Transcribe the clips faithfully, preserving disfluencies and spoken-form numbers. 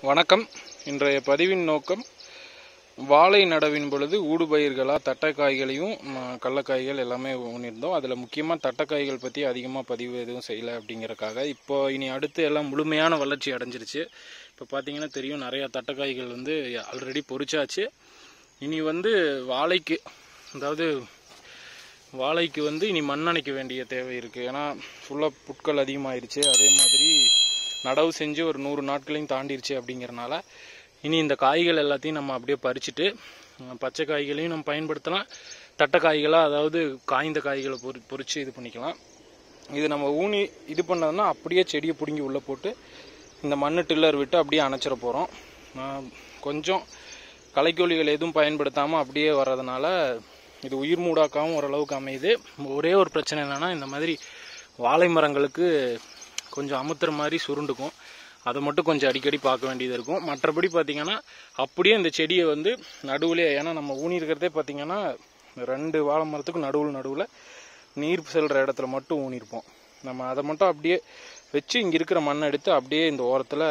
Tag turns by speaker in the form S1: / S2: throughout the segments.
S1: வணக்கம். இன்றைய பதிவின் நோக்கம் வாழை நடவின் பொழுது ஊடுபயிர்களா தட்டைக்காய்களையும் கடலக்காய்கள் எல்லாமே ஊனிருந்தோம். அதில் முக்கியமாக தட்டைக்காய்கள் பற்றி அதிகமாக பதிவு எதுவும் செய்யலை அப்படிங்கிறக்காக. இப்போ இனி அடுத்து எல்லாம் முழுமையான வளர்ச்சி அடைஞ்சிருச்சு. இப்போ பார்த்தீங்கன்னா தெரியும், நிறையா தட்டைக்காய்கள் வந்து ஆல்ரெடி பொறிச்சாச்சு. இனி வந்து வாழைக்கு, அதாவது வாழைக்கு வந்து இனி மண் அணைக்க வேண்டிய தேவை இருக்குது. ஏன்னா ஃபுல்லாக புட்கள் அதிகமாகிருச்சு. அதே மாதிரி நடவு செஞ்சு ஒரு நூறு நாட்களையும் தாண்டிருச்சு. அப்படிங்கிறனால இனி இந்த காய்கள் எல்லாத்தையும் நம்ம அப்படியே பறிச்சுட்டு பச்சை காய்களையும் நம்ம பயன்படுத்தலாம். தட்டைக்காய்களாக, அதாவது காய்ந்த காய்களை பொறி பொறிச்சு இது பண்ணிக்கலாம். இது நம்ம ஊனி இது பண்ணதுன்னா அப்படியே செடியை பிடுங்கி உள்ளே போட்டு இந்த மண்ணு டில்லர் விட்டு அப்படியே அணைச்சிட போகிறோம். கொஞ்சம் களைக்கொல்லிகள் எதுவும் பயன்படுத்தாமல் அப்படியே வர்றதுனால இது உயிர் மூடாக்காவும் ஓரளவுக்கு அமையுது. ஒரே ஒரு பிரச்சனை என்னென்னா, இந்த மாதிரி வாழை மரங்களுக்கு கொஞ்சம் அமுத்துற மாதிரி சுருண்டுக்கும். அதை மட்டும் கொஞ்சம் அடிக்கடி பார்க்க வேண்டியது இருக்கும். மற்றபடி பார்த்திங்கன்னா அப்படியே இந்த செடியை வந்து நடுவுலே, ஏன்னா நம்ம ஊனி இருக்கிறதே பார்த்திங்கன்னா ரெண்டு வாழை மரத்துக்கும் நடுவில் நடுவில் நீர் செல்கிற இடத்துல மட்டும் ஊனிருப்போம். நம்ம அதை மட்டும் அப்படியே வச்சு இங்கே இருக்கிற மண்ணை எடுத்து அப்படியே இந்த ஓரத்தில்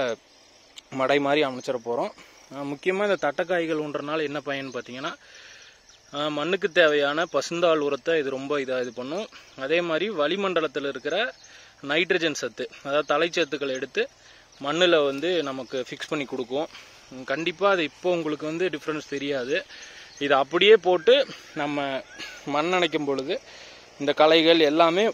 S1: மடை மாதிரி அமைச்சிட போகிறோம். முக்கியமாக இந்த தட்டைக்காய்கள் ஊன்றனால என்ன பயன் பார்த்திங்கன்னா, மண்ணுக்கு தேவையான பசுந்தாள் உரத்தை இது ரொம்ப இதாக இது பண்ணும். அதே மாதிரி வளிமண்டலத்தில் இருக்கிற நைட்ரஜன் சத்து, அதாவது தலைச்சத்துக்களை எடுத்து மண்ணில் வந்து நமக்கு ஃபிக்ஸ் பண்ணி கொடுக்கும். கண்டிப்பாக அது இப்போ உங்களுக்கு வந்து டிஃப்ரென்ஸ் தெரியாது. இதை அப்படியே போட்டு நம்ம மண் அணைக்கும் பொழுது இந்த களைகள் எல்லாமே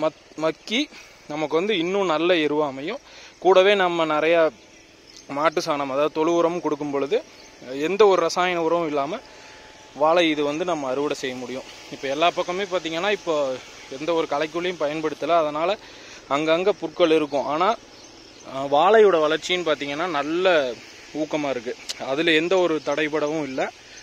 S1: மக்கி நமக்கு வந்து இன்னும் நல்ல எருவாக அமையும். கூடவே நம்ம நிறையா மாட்டு சாணம், அதாவது தொழு உரமும் கொடுக்கும் பொழுது எந்த ஒரு ரசாயன உரமும் இல்லாமல் வாழை இது வந்து நம்ம அறுவடை செய்ய முடியும். இப்போ எல்லா பக்கமே பார்த்திங்கன்னா இப்போ எந்த ஒரு களைக்கொல்லியும் பயன்படுத்தலை. அதனால் அங்கங்கே புற்கள் இருக்கும். ஆனால் வாழையோட வளர்ச்சின்னு பார்த்திங்கன்னா நல்ல ஊக்கமாக இருக்குது. அதில் எந்த ஒரு தடைபடவும் இல்லை.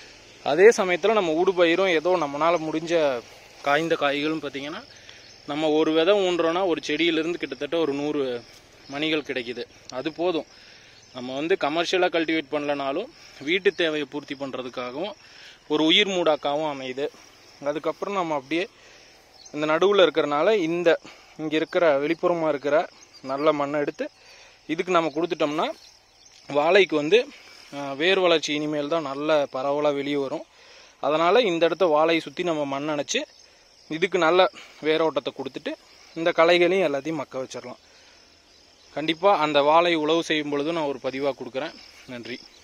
S1: அதே சமயத்தில் நம்ம ஊடுபயிரும் ஏதோ நம்மளால் முடிஞ்ச காய்ந்த காய்களும் பார்த்திங்கன்னா, நம்ம ஒரு விதை ஊன்றோன்னா ஒரு செடியிலேருந்து கிட்டத்தட்ட ஒரு நூறு மணிகள் கிடைக்குது. அது போதும். நம்ம வந்து கமர்ஷியலாக கல்டிவேட் பண்ணலனாலும் வீட்டு தேவையை பூர்த்தி பண்ணுறதுக்காகவும் ஒரு உயிர் மூடாக்காகவும் அமையுது. அதுக்கப்புறம் நம்ம அப்படியே இந்த நடுவில் இருக்கிறனால இந்த இங்கே இருக்கிற வெளிப்புறமாக இருக்கிற நல்ல மண்ணை எடுத்து இதுக்கு நம்ம கொடுத்துட்டோம்னா வாழைக்கு வந்து வேர் வளர்ச்சி இனிமேல் தான் நல்ல பரவலாக வெளியே வரும். அதனால் இந்த இடத்த வாழையை சுற்றி நம்ம மண் அணைச்சி இதுக்கு நல்ல வேரோட்டத்தை கொடுத்துட்டு இந்த களைகளையும் எல்லாத்தையும் மக்க வச்சிடலாம். கண்டிப்பாக அந்த வாழை உழவு செய்யும் பொழுதும் நான் ஒரு பதிவாக கொடுக்குறேன். நன்றி.